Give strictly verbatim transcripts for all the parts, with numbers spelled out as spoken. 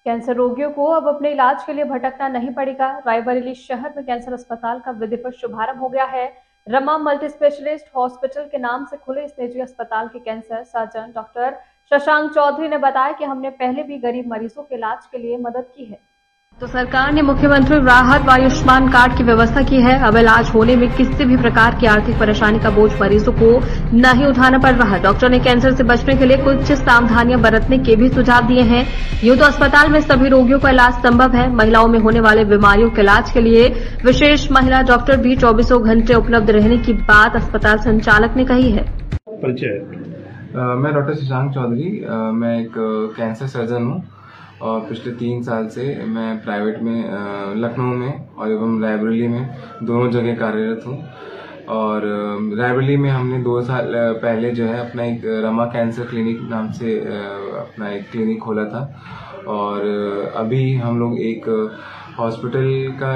Cancer रोगियों को अब अपने इलाज के लिए भटकना नहीं पड़ेगा। रायबरेली शहर में कैंसर अस्पताल का विधिवत शुभारंभ हो गया है। रमा मल्टी स्पेशलिस्ट हॉस्पिटल के नाम से खुले इस निजी अस्पताल के cancer surgeon doctor Shashank Chaudhary ने बताया कि हमने पहले भी गरीब मरीजों के इलाज के लिए मदद की है। तो सरकार ने मुख्यमंत्री राहत व आयुष्मान कार्ड की व्यवस्था की है। अब इलाज होने में किसी भी प्रकार की आर्थिक परेशानी का बोझ मरीजों को नहीं उठाना पड़ रहा। डॉक्टर ने कैंसर से बचने के लिए कुछ सावधानियां बरतने के भी सुझाव दिए हैं। यूं तो अस्पताल में सभी रोगियों का इलाज संभव है। महिलाओं में होने वाले बीमारियों के इलाज के लिए विशेष महिला डॉक्टर भी चौबीसों घंटे उपलब्ध रहने की बात अस्पताल संचालक ने कही है। परिचय, मैं डॉक्टर शशांक चौधरी, मैं एक कैंसर सर्जन हूँ और पिछले तीन साल से मैं प्राइवेट में लखनऊ में और एवं रायबरेली में दोनों जगह कार्यरत हूँ। और रायबरेली में हमने दो साल पहले जो है अपना एक रमा कैंसर क्लिनिक नाम से अपना एक क्लिनिक खोला था। और अभी हम लोग एक हॉस्पिटल का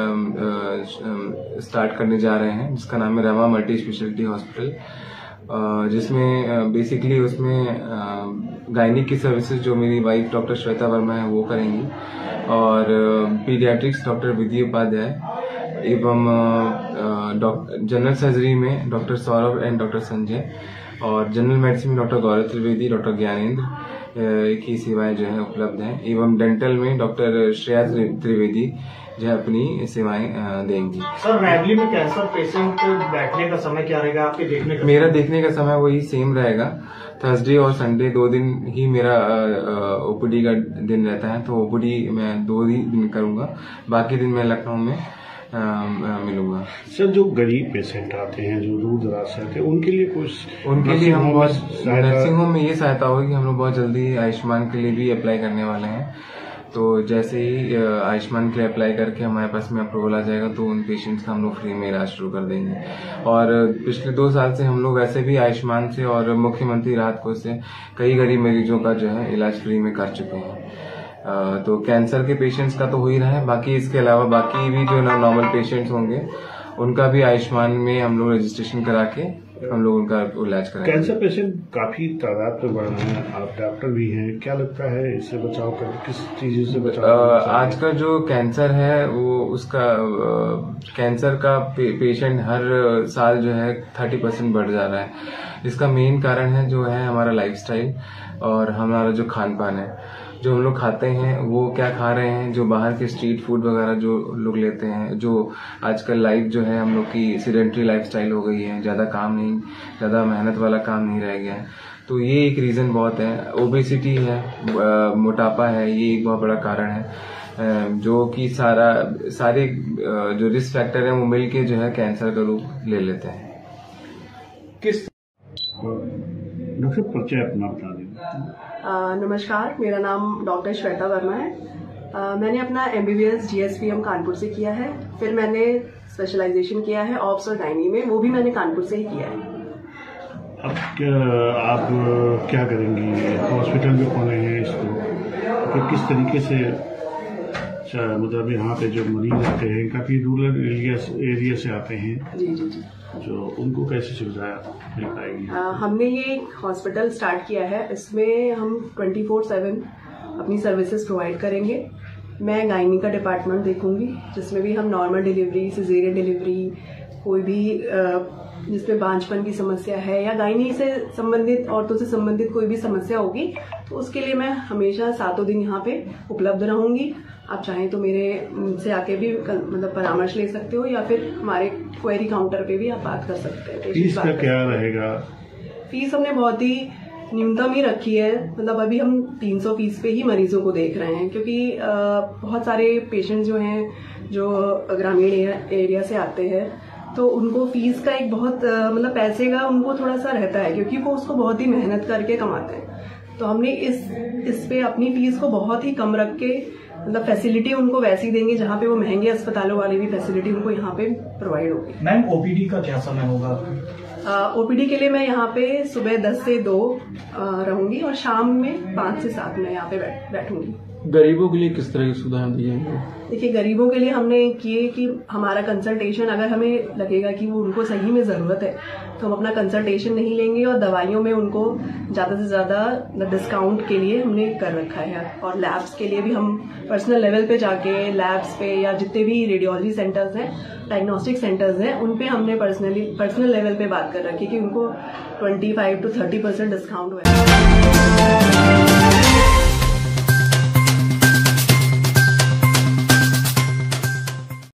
स्टार्ट करने जा रहे हैं जिसका नाम है रमा मल्टी स्पेशलिटी हॉस्पिटल, जिसमें बेसिकली उसमें गायनिक की सर्विसेज जो मेरी वाइफ डॉक्टर श्वेता वर्मा है वो करेंगी, और पीडियाट्रिक्स डॉक्टर विधि उपाध्याय एवं जनरल सर्जरी में doctor Saurabh and doctor Sanjay, और जनरल मेडिसिन में डॉक्टर गौरव त्रिवेदी, डॉक्टर ज्ञानेंद्र की सेवाएं जो है उपलब्ध हैं। एवं डेंटल में डॉक्टर श्रेया त्रिवेदी जो है अपनी सेवाएं देंगी। सर, रायबरेली में कैंसर पेशेंट बैठने का समय क्या रहेगा आपके देखने का? मेरा देखने का समय वही सेम रहेगा। थर्सडे और संडे दो दिन ही मेरा ओपीडी का दिन रहता है, तो ओपीडी मैं दो ही दिन करूंगा, बाकी दिन मैं लखनऊ में आ, मिलूंगा। सर, जो गरीब पेशेंट आते हैं, जो दूर दराज से आते हैं, उनके लिए कुछ उनके लिए हम बहुत नर्सिंग होम में ये सहायता होगी कि हम लोग बहुत जल्दी आयुष्मान के लिए भी अप्लाई करने वाले हैं। तो जैसे ही आयुष्मान के लिए अप्लाई करके हमारे पास में अप्रूवल आ जाएगा तो उन पेशेंट्स का हम लोग फ्री में इलाज शुरू कर देंगे। और पिछले दो साल से हम लोग वैसे भी आयुष्मान से और मुख्यमंत्री राहत कोष से कई गरीब मरीजों का जो है इलाज फ्री में कर चुके हैं। तो कैंसर के पेशेंट्स का तो हो ही रहा है, बाकी इसके अलावा बाकी भी जो नॉर्मल पेशेंट्स होंगे उनका भी आयुष्मान में हम लोग रजिस्ट्रेशन करा के हम लोग उनका इलाज करेंगे। कैंसर पेशेंट काफी तादाद में बढ़ रहे हैं, आप डॉक्टर भी हैं, क्या लगता है इससे बचाव कर किस चीजों से बचाव? आज का जो कैंसर है वो उसका आ, कैंसर का पे, पेशेंट हर साल जो है थर्टी परसेंट बढ़ जा रहा है। इसका मेन कारण है जो है हमारा लाइफस्टाइल और हमारा जो खान पान है, जो हम लोग खाते हैं वो क्या खा रहे हैं, जो बाहर के स्ट्रीट फूड वगैरह जो लोग लेते हैं, जो आजकल लाइफ जो है हम लोग की सीडेंटरी लाइफस्टाइल हो गई है, ज़्यादा काम नहीं, ज़्यादा मेहनत वाला काम नहीं रह गया है। तो ये एक रीज़न बहुत है। ओबेसिटी है, मोटापा है, ये एक बहुत बड़ा कारण है, जो कि सारा सारे जो रिस्क फैक्टर हैं वो मिल के जो है कैंसर का रूप ले लेते हैं। किस डॉक्टर परिचय अपना बता दें। नमस्कार, मेरा नाम डॉक्टर श्वेता वर्मा है। आ, मैंने अपना एमबीबीएस जीएसवीएम कानपुर से किया है, फिर मैंने स्पेशलाइजेशन किया है ऑप्स और गायनी में, वो भी मैंने कानपुर से ही किया है। अब क्या आप क्या करेंगी? हॉस्पिटल में खोले हैं इसको, तो किस तरीके से मतलब यहाँ पे जो मरीज आते हैं काफी रूरल एरिया एरिया से आते हैं, जी जी जी, जो उनको कैसे सुविधा मिल पाएगी? आ, हमने ये एक हॉस्पिटल स्टार्ट किया है, इसमें हम ट्वेंटी फोर सेवन अपनी सर्विसेज प्रोवाइड करेंगे। मैं गायनी का डिपार्टमेंट देखूंगी, जिसमें भी हम नॉर्मल डिलीवरी, सिजेरियन डिलीवरी, कोई भी जिसमें बांझपन की समस्या है या गायनी से संबंधित औरतों से संबंधित कोई भी समस्या होगी तो उसके लिए मैं हमेशा सातों दिन यहाँ पे उपलब्ध रहूंगी। आप चाहें तो मेरे से आके भी मतलब परामर्श ले सकते हो या फिर हमारे क्वेरी काउंटर पे भी आप बात कर सकते हैं। फीस का क्या रहेगा? फीस हमने बहुत ही न्यूनतम ही रखी है, मतलब अभी हम तीन सौ फीस पे ही मरीजों को देख रहे हैं, क्योंकि बहुत सारे पेशेंट जो हैं जो ग्रामीण एरिया से आते हैं तो उनको फीस का एक बहुत मतलब पैसे का उनको थोड़ा सा रहता है, क्योंकि वो उसको बहुत ही मेहनत करके कमाते हैं। तो हमने इस इस पे अपनी फीस को बहुत ही कम रख के मतलब फैसिलिटी उनको वैसी देंगे जहाँ पे वो महंगे अस्पतालों वाली भी फैसिलिटी उनको यहाँ पे प्रोवाइड होगी। मैम, ओपीडी का क्या समय होगा? ओपीडी के लिए मैं यहाँ पे सुबह दस से दो रहूंगी और शाम में पाँच से सात में यहाँ पे बैठ, बैठूंगी। गरीबों के लिए किस तरह की सुविधाएं दी जाएंगी? देखिए, गरीबों के लिए हमने किए कि हमारा कंसल्टेशन, अगर हमें लगेगा कि वो उनको सही में ज़रूरत है तो हम अपना कंसल्टेशन नहीं लेंगे, और दवाइयों में उनको ज़्यादा से ज़्यादा डिस्काउंट के लिए हमने कर रखा है। और लैब्स के लिए भी हम पर्सनल लेवल पे जाके लैब्स पे या जितने भी रेडियोलॉजी सेंटर्स हैं, डायग्नोस्टिक सेंटर्स हैं, उन पे हमने पर्सनली पर्सनल लेवल पे बात कर रखी है कि उनको पच्चीस टू तीस परसेंट डिस्काउंट हुआ है।